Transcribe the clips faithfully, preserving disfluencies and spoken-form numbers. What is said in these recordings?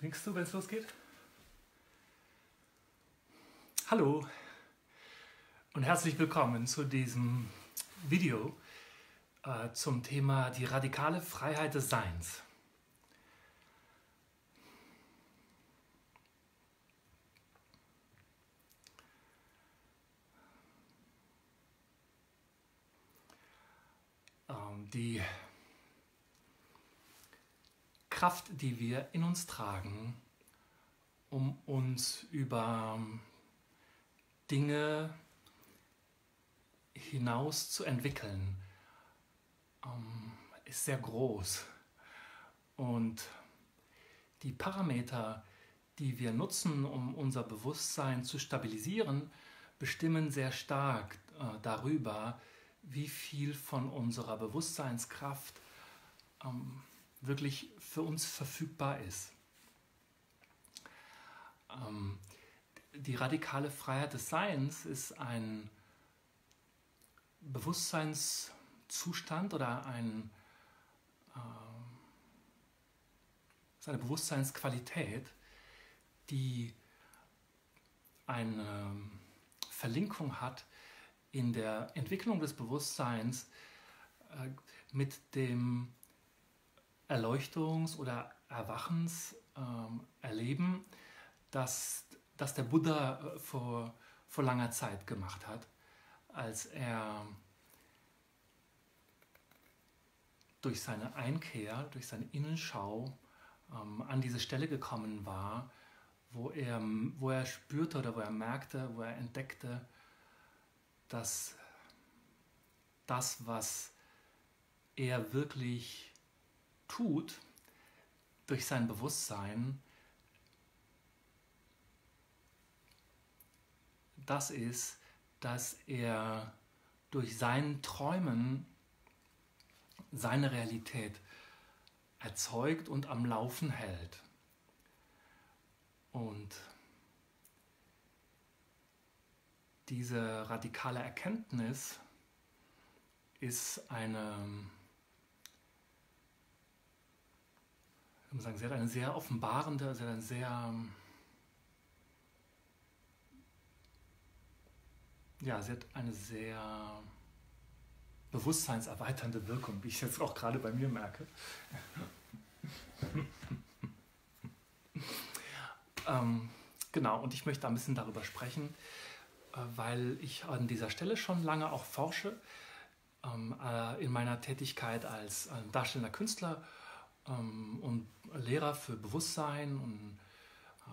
Winkst du, wenn es losgeht? Hallo und herzlich willkommen zu diesem Video äh, zum Thema die radikale Freiheit des Seins. Ähm, die Kraft, die wir in uns tragen, um uns über Dinge hinaus zu entwickeln, ist sehr groß. Und die Parameter, die wir nutzen, um unser Bewusstsein zu stabilisieren, bestimmen sehr stark äh, darüber, wie viel von unserer Bewusstseinskraft ähm, wirklich für uns verfügbar ist. Ähm, die radikale Freiheit des Seins ist ein Bewusstseinszustand oder ein, äh, ist eine Bewusstseinsqualität, die eine Verlinkung hat in der Entwicklung des Bewusstseins äh, mit dem Erleuchtungs- oder Erwachenserleben, ähm, das, das der Buddha äh, vor, vor langer Zeit gemacht hat, als er durch seine Einkehr, durch seine Innenschau ähm, an diese Stelle gekommen war, wo er, wo er spürte oder wo er merkte, wo er entdeckte, dass das, was er wirklich tut, durch sein Bewusstsein, das ist, dass er durch sein Träumen seine Realität erzeugt und am Laufen hält. Und diese radikale Erkenntnis ist eine, ich muss sagen, sie hat eine sehr offenbarende, sie hat eine sehr, ja, sie hat eine sehr bewusstseinserweiternde Wirkung, wie ich jetzt auch gerade bei mir merke. ähm, genau, und ich möchte ein bisschen darüber sprechen, äh, weil ich an dieser Stelle schon lange auch forsche, ähm, äh, in meiner Tätigkeit als äh, darstellender Künstler ähm, und Lehrer für Bewusstsein und äh,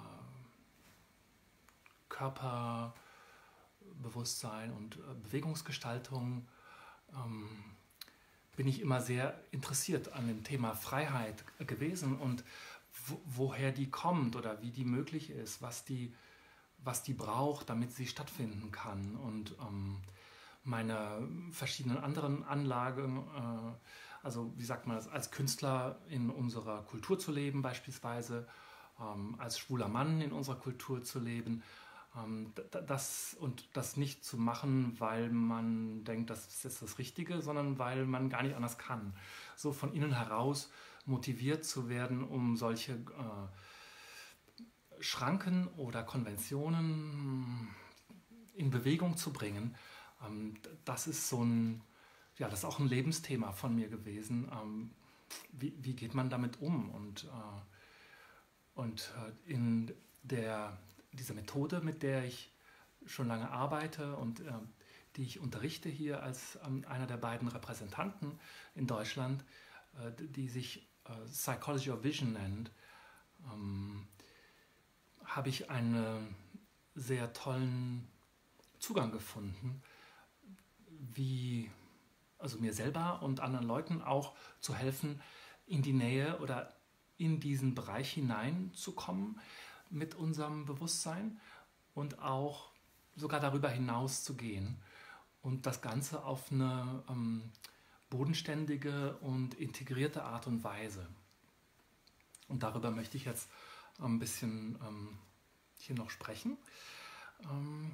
Körperbewusstsein und äh, Bewegungsgestaltung ähm, bin ich immer sehr interessiert an dem Thema Freiheit gewesen und wo, woher die kommt oder wie die möglich ist, was die, was die braucht, damit sie stattfinden kann. Und ähm, meine verschiedenen anderen Anlagen, äh, also wie sagt man das, als Künstler in unserer Kultur zu leben beispielsweise, ähm, als schwuler Mann in unserer Kultur zu leben, Das, und das nicht zu machen, weil man denkt, das ist das Richtige, sondern weil man gar nicht anders kann. So von innen heraus motiviert zu werden, um solche äh, Schranken oder Konventionen in Bewegung zu bringen, ähm, das ist so ein, ja, das ist auch ein Lebensthema von mir gewesen. Ähm, wie, wie geht man damit um? Und, äh, und äh, in der diese Methode, mit der ich schon lange arbeite und äh, die ich unterrichte hier als ähm, einer der beiden Repräsentanten in Deutschland, äh, die sich äh, Psychology of Vision nennt, ähm, habe ich einen sehr tollen Zugang gefunden, wie also mir selber und anderen Leuten auch zu helfen, in die Nähe oder in diesen Bereich hineinzukommen mit unserem Bewusstsein und auch sogar darüber hinaus zu gehen und das Ganze auf eine ähm, bodenständige und integrierte Art und Weise. Und darüber möchte ich jetzt ein bisschen ähm, hier noch sprechen. Ähm,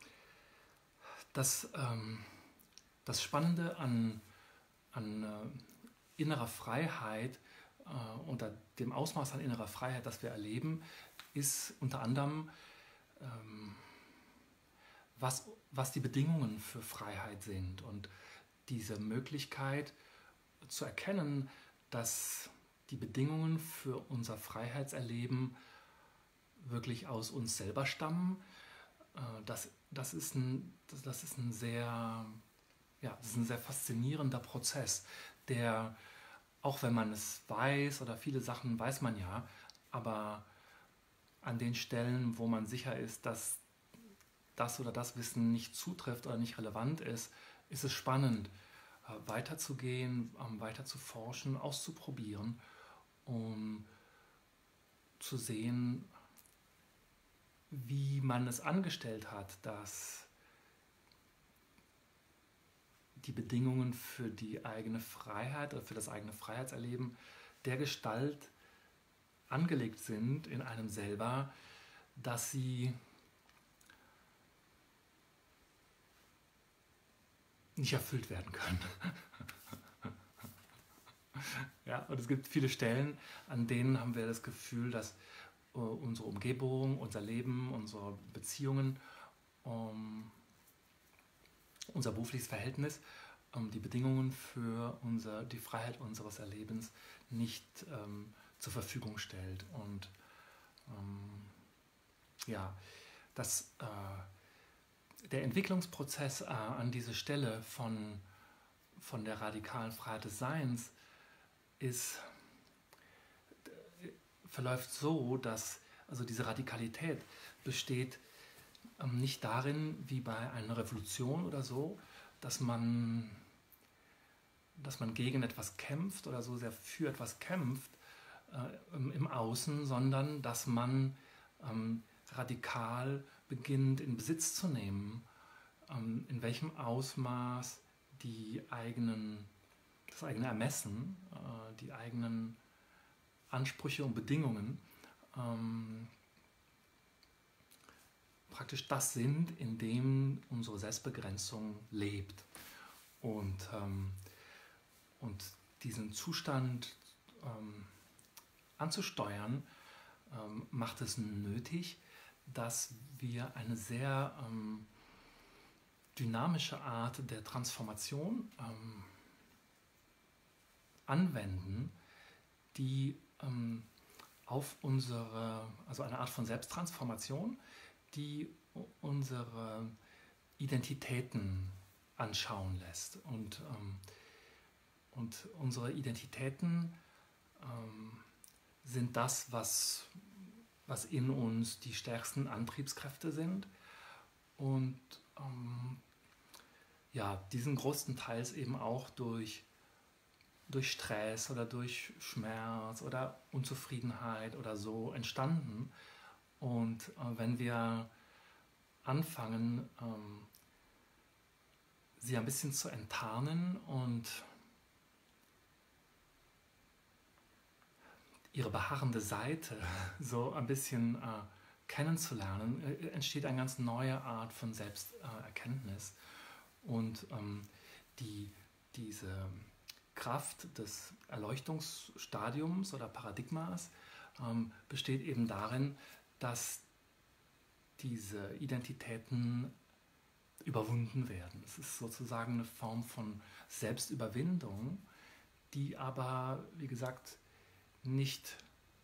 das, ähm, das Spannende an, an äh, innerer Freiheit äh, unter dem Ausmaß an innerer Freiheit, das wir erleben, ist unter anderem, ähm, was, was die Bedingungen für Freiheit sind. Und diese Möglichkeit zu erkennen, dass die Bedingungen für unser Freiheitserleben wirklich aus uns selber stammen, äh, das, das, ist ein, das, das ist ein sehr, ja, das ist ein sehr faszinierender Prozess, der, auch wenn man es weiß, oder viele Sachen weiß man ja, aber an den Stellen, wo man sicher ist, dass das oder das Wissen nicht zutrifft oder nicht relevant ist, ist es spannend, weiterzugehen, weiter zu forschen, auszuprobieren, um zu sehen, wie man es angestellt hat, dass die Bedingungen für die eigene Freiheit oder für das eigene Freiheitserleben der Gestalt angelegt sind in einem selber, dass sie nicht erfüllt werden können. Ja, und es gibt viele Stellen, an denen haben wir das Gefühl, dass uh, unsere Umgebung, unser Leben, unsere Beziehungen, um, unser berufliches Verhältnis, um, die Bedingungen für unser, die Freiheit unseres Erlebens nicht um, zur Verfügung stellt. Und um, ja, das uh, der Entwicklungsprozess äh, an diese Stelle von, von der radikalen Freiheit des Seins ist, äh, verläuft so, dass also diese Radikalität besteht ähm, nicht darin, wie bei einer Revolution oder so, dass man, dass man gegen etwas kämpft oder so sehr für etwas kämpft äh, im, im Außen, sondern dass man ähm, radikal beginnt in Besitz zu nehmen, ähm, in welchem Ausmaß die eigenen, das eigene Ermessen, äh, die eigenen Ansprüche und Bedingungen ähm, praktisch das sind, in dem unsere Selbstbegrenzung lebt. Und, ähm, und diesen Zustand ähm, anzusteuern, ähm, macht es nötig, dass wir eine sehr ähm, dynamische Art der Transformation ähm, anwenden, die ähm, auf unsere, also eine Art von Selbsttransformation, die unsere Identitäten anschauen lässt. Und, ähm, und unsere Identitäten ähm, sind das, was was in uns die stärksten Antriebskräfte sind und ähm, ja, diesen größtenteils eben auch durch, durch Stress oder durch Schmerz oder Unzufriedenheit oder so entstanden. Und äh, wenn wir anfangen, ähm, sie ein bisschen zu enttarnen und ihre beharrende Seite so ein bisschen äh, kennenzulernen, äh, entsteht eine ganz neue Art von Selbsterkenntnis. Und ähm, die, diese Kraft des Erleuchtungsstadiums oder Paradigmas ähm, besteht eben darin, dass diese Identitäten überwunden werden. Es ist sozusagen eine Form von Selbstüberwindung, die aber, wie gesagt, nicht,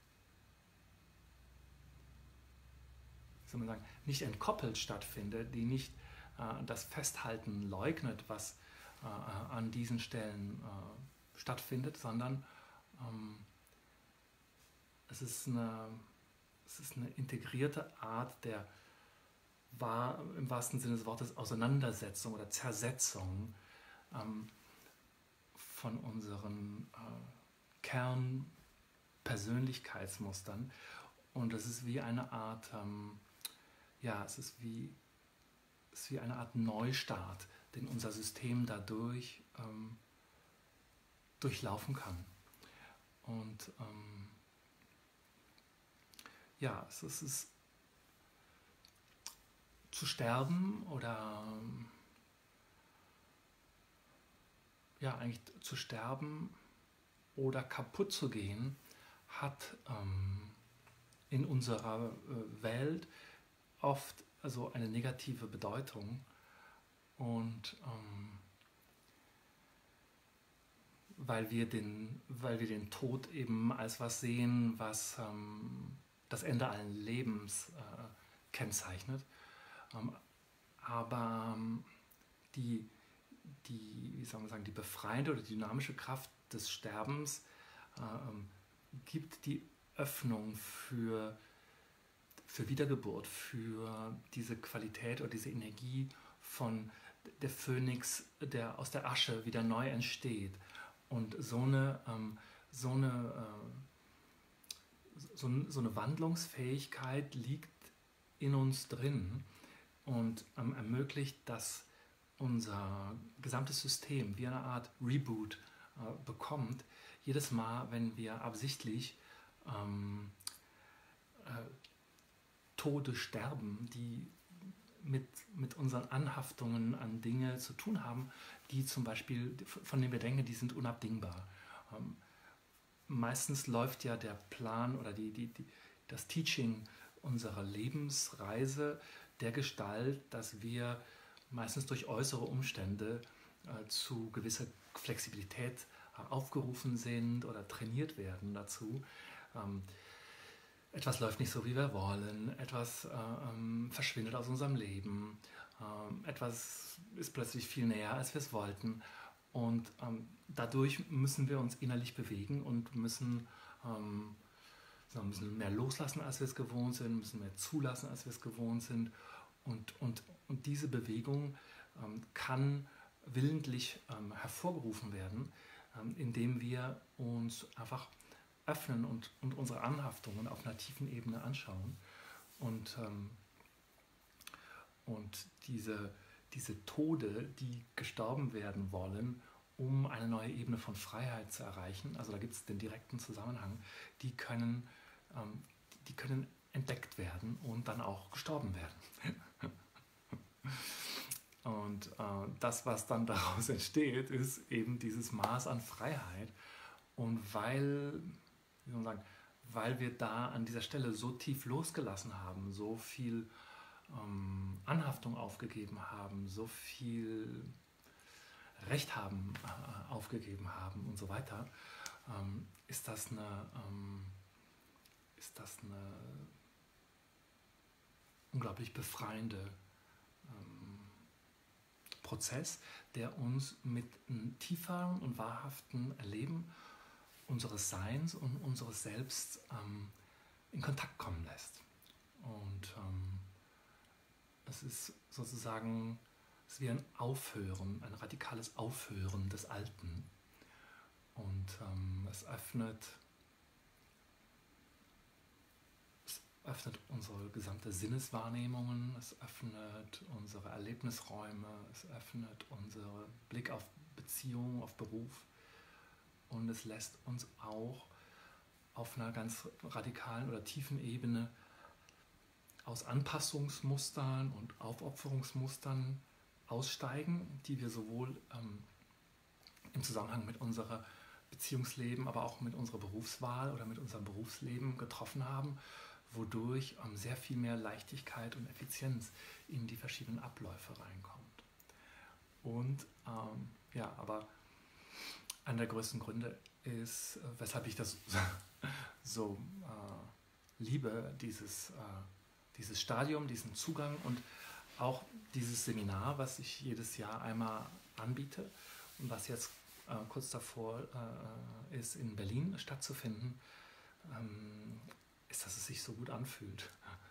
wie soll man sagen, nicht entkoppelt stattfindet, die nicht äh, das Festhalten leugnet, was äh, an diesen Stellen äh, stattfindet, sondern ähm, es ist eine, es ist eine integrierte Art der wahr, im wahrsten Sinne des Wortes Auseinandersetzung oder Zersetzung ähm, von unseren äh, Kern Persönlichkeitsmustern, und es ist wie eine Art, ähm, ja, es ist wie, es ist wie eine Art Neustart, den unser System dadurch ähm, durchlaufen kann. Und ähm, ja, es ist, es ist zu sterben oder ähm, ja, eigentlich zu sterben, oder kaputt zu gehen, hat ähm, in unserer äh, Welt oft also eine negative Bedeutung. Und ähm, weil wir, den, weil wir den Tod eben als was sehen, was ähm, das Ende allen Lebens äh, kennzeichnet. Ähm, aber ähm, die, die, wie soll man sagen, die befreiende oder dynamische Kraft des Sterbens äh, ähm, gibt die Öffnung für, für Wiedergeburt, für diese Qualität oder diese Energie von der Phönix, der aus der Asche wieder neu entsteht. Und so eine, ähm, so eine, äh, so, so eine Wandlungsfähigkeit liegt in uns drin und ähm, ermöglicht, dass unser gesamtes System wie eine Art Reboot äh, bekommt, jedes Mal, wenn wir absichtlich ähm, äh, Tode sterben, die mit, mit unseren Anhaftungen an Dinge zu tun haben, die zum Beispiel, von denen wir denken, die sind unabdingbar. Ähm, meistens läuft ja der Plan oder die, die, die, das Teaching unserer Lebensreise der Gestalt, dass wir meistens durch äußere Umstände äh, zu gewisser Flexibilität äh, aufgerufen sind oder trainiert werden dazu. Ähm, etwas läuft nicht so, wie wir wollen, etwas äh, ähm, verschwindet aus unserem Leben, ähm, etwas ist plötzlich viel näher, als wir es wollten. Und ähm, dadurch müssen wir uns innerlich bewegen und müssen, ähm, müssen mehr loslassen, als wir es gewohnt sind, müssen mehr zulassen, als wir es gewohnt sind. Und, und, und diese Bewegung ähm, kann willentlich ähm, hervorgerufen werden, ähm, indem wir uns einfach öffnen und, und unsere Anhaftungen auf einer tiefen Ebene anschauen. Und, ähm, und diese, diese Tode, die gestorben werden wollen, um eine neue Ebene von Freiheit zu erreichen, also da gibt es den direkten Zusammenhang, die können, ähm, die können entdeckt werden und dann auch gestorben werden. Und äh, das, was dann daraus entsteht, ist eben dieses Maß an Freiheit. Und weil, wie soll man sagen, weil wir da an dieser Stelle so tief losgelassen haben, so viel ähm, Anhaftung aufgegeben haben, so viel Recht haben äh, aufgegeben haben und so weiter, ähm, ist das eine, ähm, ist das eine unglaublich befreiende ähm, Prozess, der uns mit einem tieferen und wahrhaften Erleben unseres Seins und unseres Selbst ähm, in Kontakt kommen lässt. Und ähm, es ist sozusagen es ist wie ein Aufhören, ein radikales Aufhören des Alten. Und ähm, es öffnet, es öffnet unsere gesamte Sinneswahrnehmungen, es öffnet unsere Erlebnisräume, es öffnet unseren Blick auf Beziehung, auf Beruf. Und es lässt uns auch auf einer ganz radikalen oder tiefen Ebene aus Anpassungsmustern und Aufopferungsmustern aussteigen, die wir sowohl ähm, im Zusammenhang mit unserem Beziehungsleben, aber auch mit unserer Berufswahl oder mit unserem Berufsleben getroffen haben, wodurch ähm, sehr viel mehr Leichtigkeit und Effizienz in die verschiedenen Abläufe reinkommt. Und ähm, ja, aber einer der größten Gründe ist, äh, weshalb ich das so äh, liebe, dieses, äh, dieses Stadium, diesen Zugang und auch dieses Seminar, was ich jedes Jahr einmal anbiete und was jetzt äh, kurz davor äh, ist, in Berlin stattzufinden, ähm, ist, dass es sich so gut anfühlt.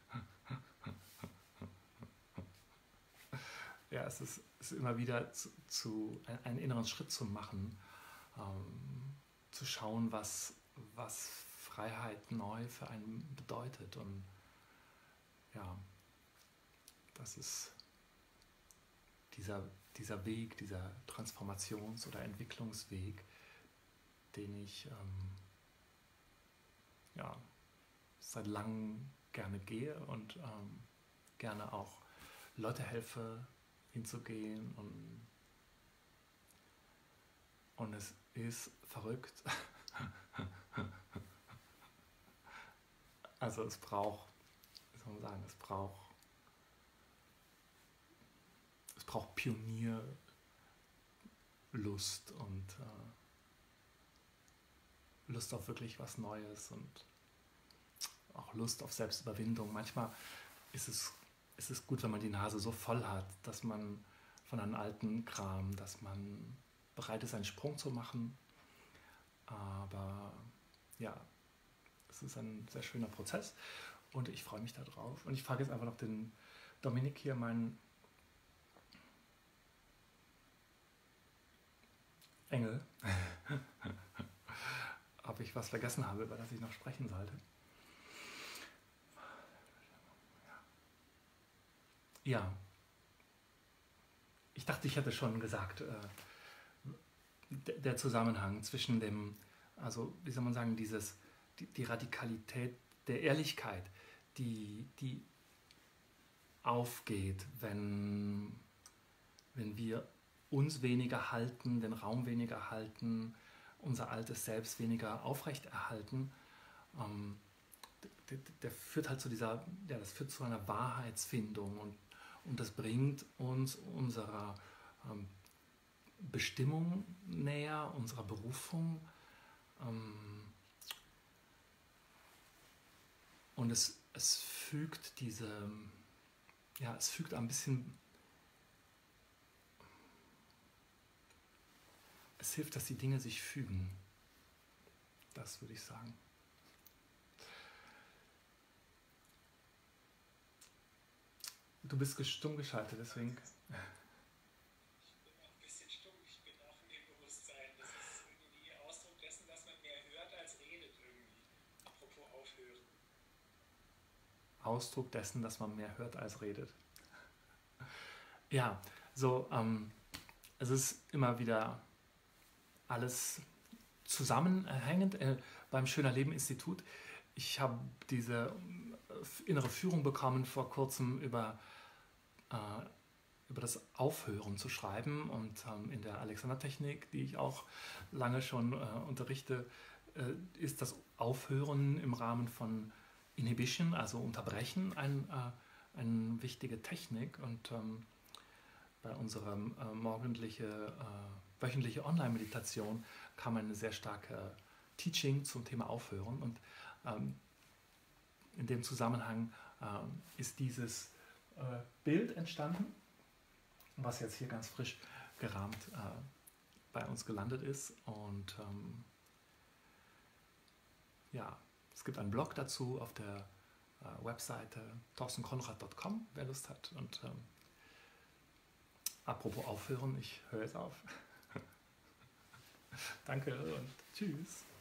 Ja, es ist, es ist immer wieder zu, zu, einen inneren Schritt zu machen, ähm, zu schauen, was, was Freiheit neu für einen bedeutet. Und ja, das ist dieser, dieser Weg, dieser Transformations- oder Entwicklungsweg, den ich ähm, ja, seit langem gerne gehe und ähm, gerne auch Leute helfe, hinzugehen. Und, und es ist verrückt, Also es braucht, wie soll man sagen, es braucht, es braucht Pionierlust und äh, Lust auf wirklich was Neues und auch Lust auf Selbstüberwindung. Manchmal ist es, ist es gut, wenn man die Nase so voll hat, dass man von einem alten Kram, dass man bereit ist, einen Sprung zu machen. Aber ja, es ist ein sehr schöner Prozess und ich freue mich darauf. Und ich frage jetzt einfach noch den Dominik hier, meinen Engel, ob ich was vergessen habe, über das ich noch sprechen sollte. Ja, ich dachte, ich hätte schon gesagt, äh, der Zusammenhang zwischen dem, also wie soll man sagen, dieses, die, die Radikalität der Ehrlichkeit, die, die aufgeht, wenn, wenn wir uns weniger halten, den Raum weniger halten, unser altes Selbst weniger aufrechterhalten, ähm, der, der führt halt zu dieser, ja, das führt zu einer Wahrheitsfindung und, und das bringt uns unserer ähm, Bestimmung näher, unserer Berufung. Ähm, und es, es fügt diese, ja, es fügt ein bisschen, es hilft, dass die Dinge sich fügen. Das würde ich sagen. Du bist stumm geschaltet, deswegen. Ausdruck dessen, dass man mehr hört als redet. Ja, so, ähm, es ist immer wieder alles zusammenhängend äh, beim Schöner Leben Institut. Ich habe diese äh, innere Führung bekommen vor kurzem über, äh, über das Aufhören zu schreiben und ähm, in der Alexander-Technik, die ich auch lange schon äh, unterrichte, äh, ist das Aufhören im Rahmen von Inhibition, also Unterbrechen, ein, äh, eine wichtige Technik. Und ähm, bei unserer äh, morgendliche, äh, wöchentliche Online-Meditation kam eine sehr starke Teaching zum Thema Aufhören. Und ähm, in dem Zusammenhang ähm, ist dieses äh, Bild entstanden, was jetzt hier ganz frisch gerahmt äh, bei uns gelandet ist. Und ähm, ja, es gibt einen Blog dazu auf der äh, Webseite torsten konrad punkt com, wer Lust hat. Und ähm, apropos aufhören, ich höre jetzt auf. Danke und tschüss.